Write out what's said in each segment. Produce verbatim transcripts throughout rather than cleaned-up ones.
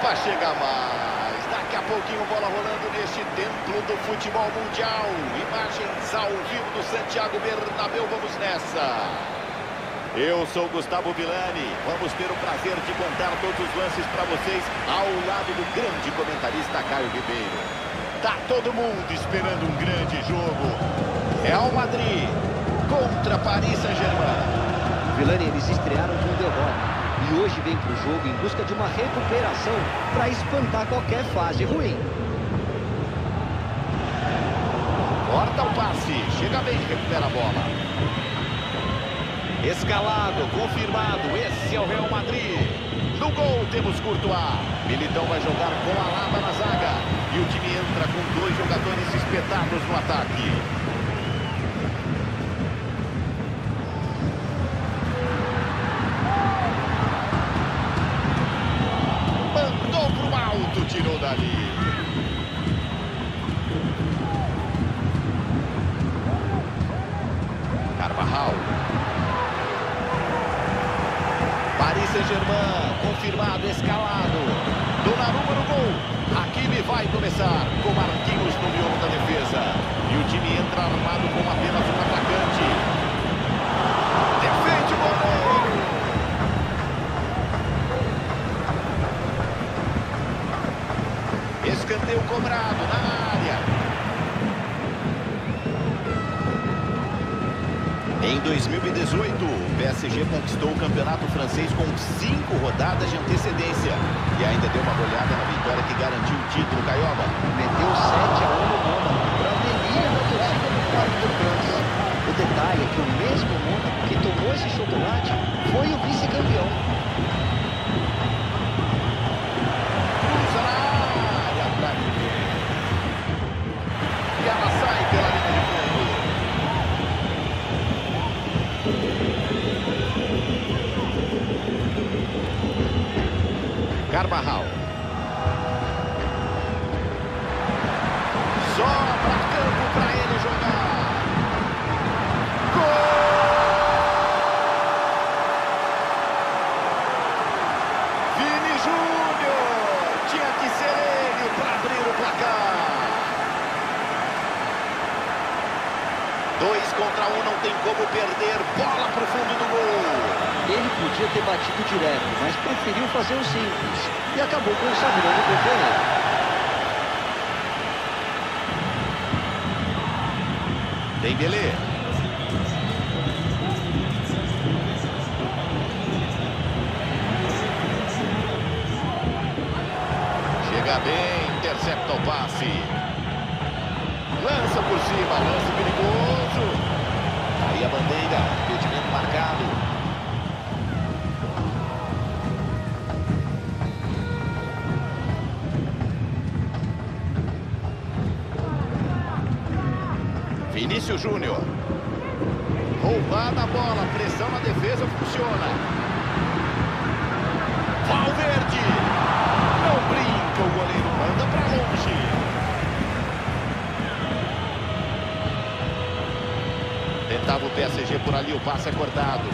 Vai chegar mais. Daqui a pouquinho, bola rolando neste templo do futebol mundial. Imagens ao vivo do Santiago Bernabéu. Vamos nessa. Eu sou Gustavo Villani. Vamos ter o prazer de contar todos os lances para vocês ao lado do grande comentarista Caio Ribeiro. Tá todo mundo esperando um grande jogo. Real Madrid contra Paris Saint-Germain. Villani, eles estrearam com derrota. E hoje vem para o jogo em busca de uma recuperação para espantar qualquer fase ruim. Corta o passe, chega bem, recupera a bola. Escalado, confirmado, esse é o Real Madrid. No gol temos Courtois. Militão vai jogar com a Alaba na zaga. E o time entra com dois jogadores espetados no ataque. Tirou dali. Carvajal. Paris Saint-Germain, confirmado, escalado. Donnarumma no gol. Hakimi vai começar com Marquinhos no miolo da defesa. E o time entra armado com apenas um atacante. Defende o goleiro. Escanteio cobrado na área. Em dois mil e dezoito, o P S G conquistou o campeonato francês com cinco rodadas de antecedência. E ainda deu uma goleada na vitória que garantiu o título, Caioba. Meteu sete a um no Roma, para a alegria da torcida do Parque do France. O detalhe é que o mesmo Roma que tomou esse chocolate foi o vice-campeão. E ela sai pela linha de fundo. Carvajal. Sobra campo para ele jogar. Gol! Vini Júnior. Tinha que ser ele para abrir o placar. Dois contra um, não tem como perder. Bola pro fundo do gol. Ele podia ter batido direto, mas preferiu fazer o simples. E acabou consagrando o companheiro. Dembélé. Chega bem, intercepta o passe. Lança por cima, lance perigoso. Aí a bandeira, impedimento marcado. Vinícius Júnior. Roubada a bola, pressão na defesa, funciona. Valverde. Não brinca, o goleiro manda pra longe. Tentava o P S G por ali, o passe é cortado.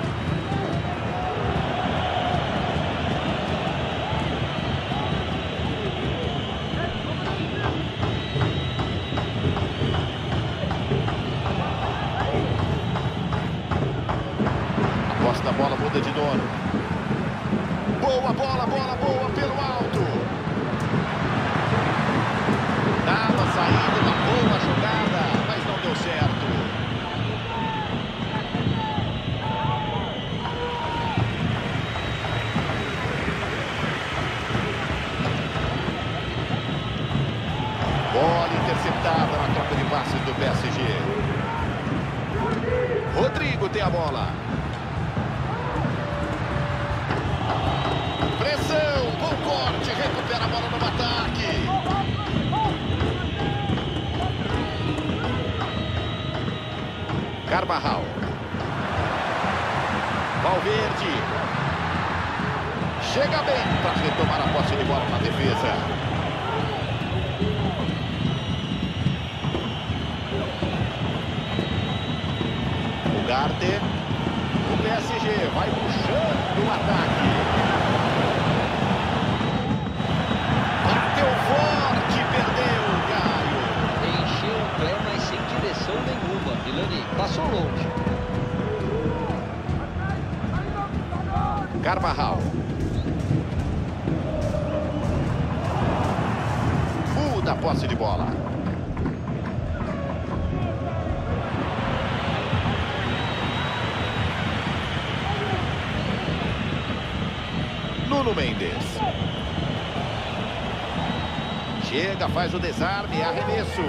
Aposta a bola, muda de dono. Boa bola, bola boa pelo alto. Dava saída, uma boa jogada, mas não deu certo. Bola interceptada na troca de passes do P S G. Rodrigo tem a bola. Pressão, bom corte, recupera a bola no ataque. Carvajal. Valverde. Chega bem para retomar a posse de bola na defesa. Ugarte. O P S G vai puxando o ataque. Dani, passou longe. Carvajal. Muda a posse de bola. Nuno Mendes. Chega, faz o desarme, arremesso.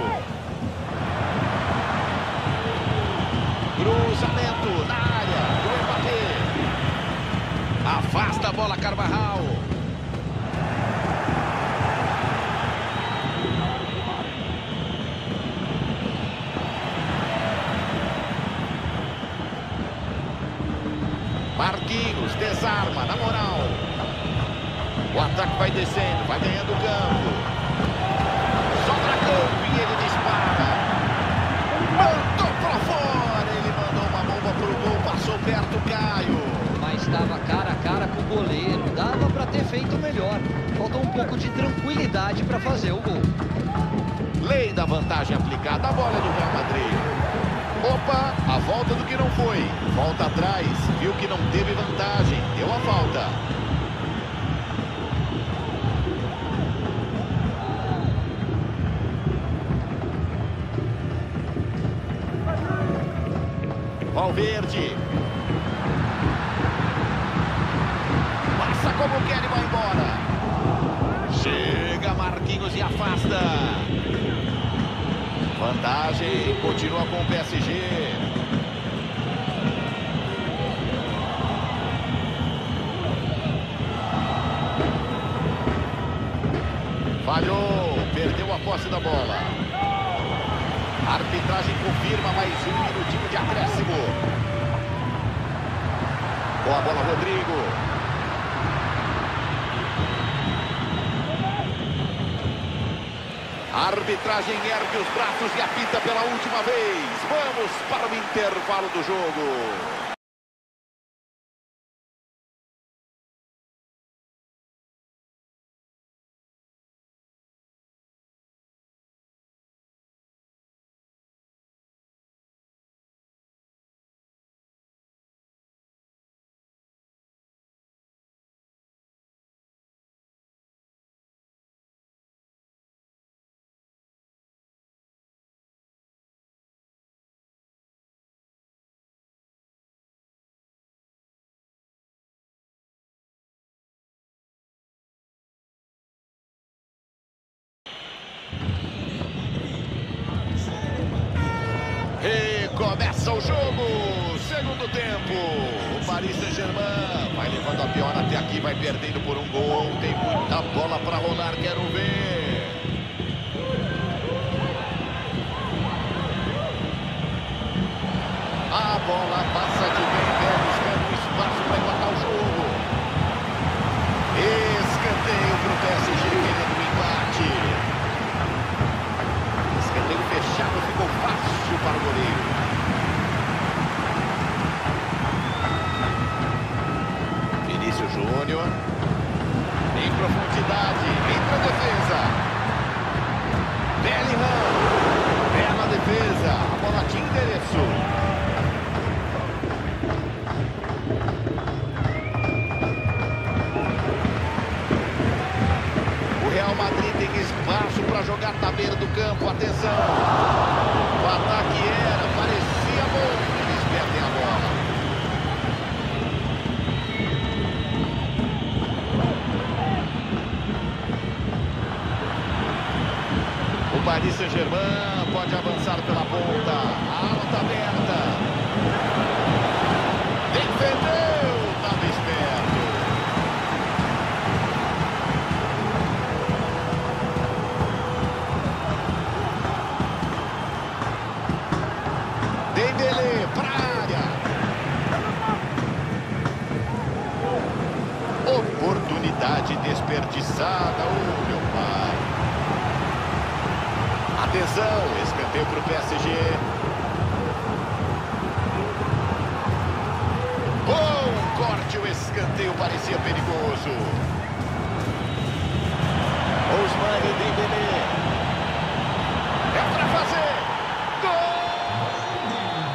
Cruzamento na área do Mbappé. Afasta a bola, Carvajal. Marquinhos desarma, na moral. O ataque vai descendo, vai ganhando o campo. Sobra campo e ele dispara. Mandou pra fora. Ele mandou uma bomba pro gol, passou perto, Caio. Mas estava cara a cara com o goleiro. Dava para ter feito melhor. Faltou um pouco de tranquilidade para fazer o gol. Lei da vantagem aplicada. A bola é do Real Madrid. Opa, a volta do que não foi. Volta atrás, viu que não teve vantagem. Deu a falta. Valverde. Passa como quer e vai embora. Chega Marquinhos e afasta. Vantagem, continua com o P S G. Falhou, perdeu a posse da bola. A arbitragem confirma mais um minutinho de acréscimo. Com a bola, Rodrigo. A arbitragem ergue os braços e apita pela última vez. Vamos para o intervalo do jogo. Começa o jogo, segundo tempo. O Paris Saint-Germain vai levando a pior até aqui, vai perdendo por um gol. Tem muita bola para rolar, quero ver. A bola passa de bem, vai buscando espaço para empatar o jogo. Escanteio para o P S G querendo o empate. Escanteio fechado, ficou fácil para o goleiro. Vinícius Júnior. Em profundidade, entra a defesa. Bellingham. Bela defesa. A bola tinha endereço. O Real Madrid tem espaço para jogar na beira do campo. Atenção. O ataque era, parecia bom. Eles perdem a bola. O Paris Saint-Germain pode avançar pela ponta. A ala está aberta. Defendeu. Estava esperto. Dembélé para a área. Oportunidade desperdiçada. Oh, meu pai. Atenção, escanteio para o P S G. Bom corte, o escanteio parecia perigoso. Ousmane Dembélé. É para fazer. Gol!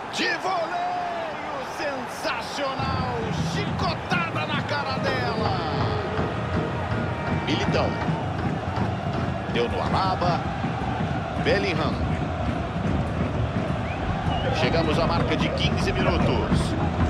De voleio, sensacional, chicotada na cara dela. Militão. Deu no Alaba. Bellingham. Chegamos à marca de quinze minutos.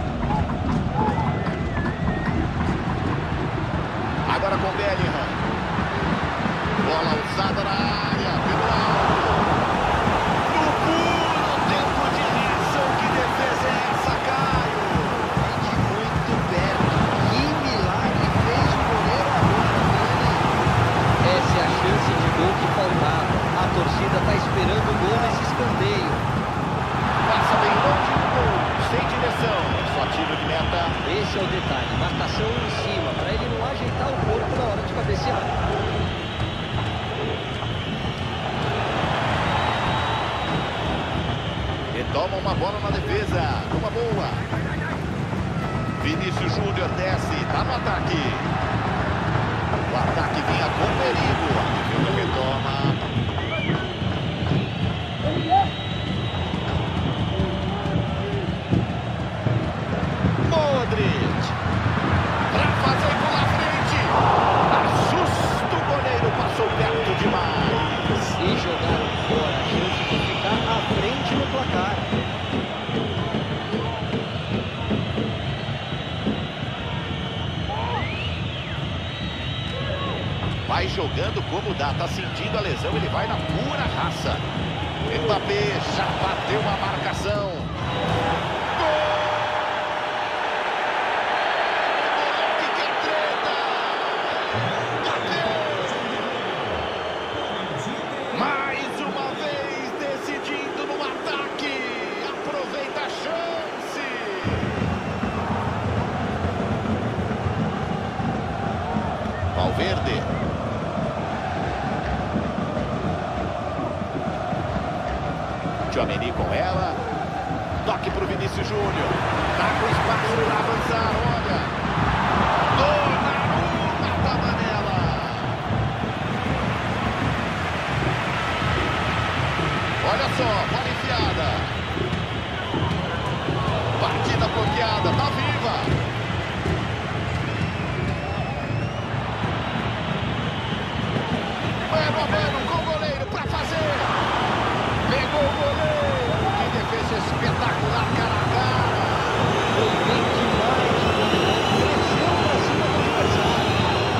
Agora com Bellingham. Bola usada na área, pelo alto. No puro tempo de reação, que defesa é essa, Caio? É de muito perto. Que milagre fez o goleiro agora, Dani? Essa é a chance de gol que faltava. A torcida está esperando o gol nesse escanteio. Passa bem longe do gol, sem direção. Só tiro de meta. Esse é o detalhe. Marcação em cima, para ele não ajeitar o corpo na hora de cabecear. Retoma uma bola na defesa. Uma boa. Vinícius Júnior desce. Tá no ataque. O ataque vinha com perigo. A defesa retoma. Modric. Pra fazer com a frente. Assusta o goleiro. Passou perto demais. E jogaram fora a chance de ficar à frente no placar. Vai jogando como dá, tá sentindo a lesão, ele vai na pura raça. Mbappé já bateu a marcação. Gol! Moleque, que treta! Bateu! Mais uma vez decidindo no ataque. Aproveita a chance. Valverde. Tchouaméni com ela. Toque para o Vinícius Júnior. Tá com espaço para avançar, olha. Donnarumma tava nela. Olha só, bola enfiada. Partida bloqueada, tá viva. Mano a mano com o goleiro para fazer. Pegou o goleiro. Que defesa espetacular, cara a cara. Foi bem demais. Cresceu pra cima do adversário.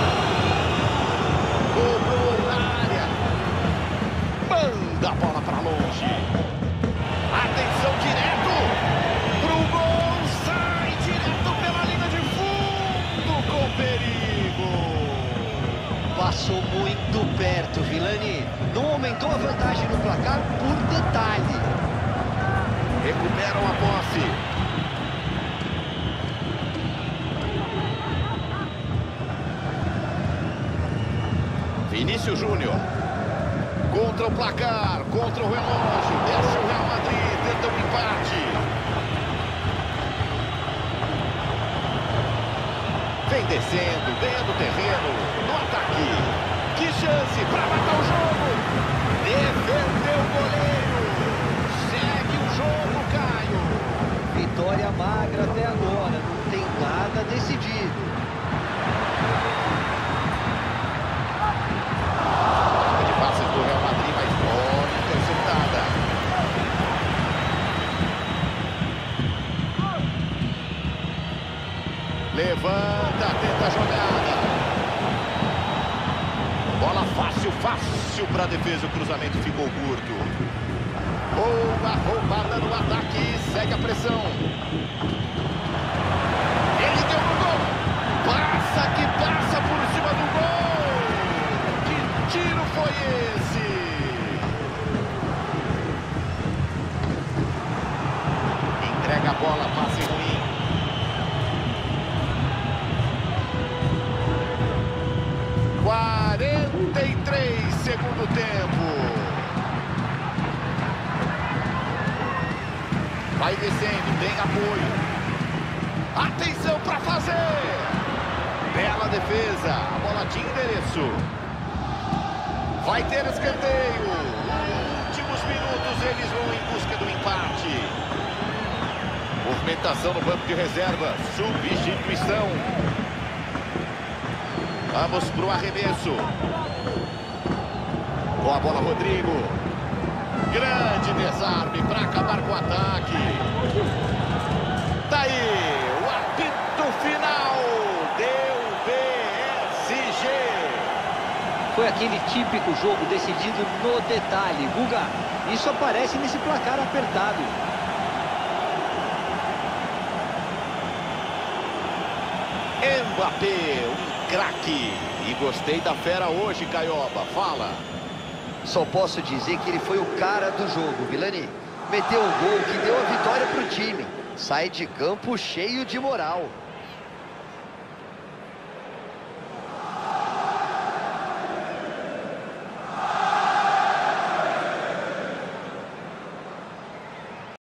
Cobrou na área. Manda a bola para longe. Atenção, direto pro gol. Sai direto pela linha de fundo com perigo. Passou muito perto, Vilani. Não aumentou a vantagem no placar por detalhe. Recuperam a posse. Vinícius Júnior. Contra o placar, contra o relógio. Desce o Real Madrid, tenta um empate. Vem descendo, ganhando terreno. No ataque. Que chance para matar o jogo. Defendeu o goleiro. Segue o jogo, Caio. Vitória magra até agora. Não tem nada decidido. Troca de passes do Real Madrid, mas bola interceptada. Levanta, tenta a jogada. Bola fácil, fácil para a defesa. O cruzamento ficou curto. Boa roubada no ataque. Segue a pressão. Ele deu no gol. Passa que passa por cima do gol. Que tiro foi esse? Entrega a bola, passe ruim. quarenta e três, segundo tempo. Vai descendo, tem apoio. Atenção para fazer. Bela defesa. A bola de endereço. Vai ter escanteio. Últimos minutos, eles vão em busca do empate. Movimentação no banco de reserva. Substituição. Vamos para o arremesso. Com a bola, Rodrigo. Grande desarme para acabar com o ataque. Tá aí o apito final. Deu B S G. Foi aquele típico jogo decidido no detalhe. Guga, isso aparece nesse placar apertado. Mbappé, um craque. E gostei da fera hoje, Caioba. Fala. Só posso dizer que ele foi o cara do jogo, Vilani. Meteu o gol que deu a vitória pro time. Sai de campo cheio de moral.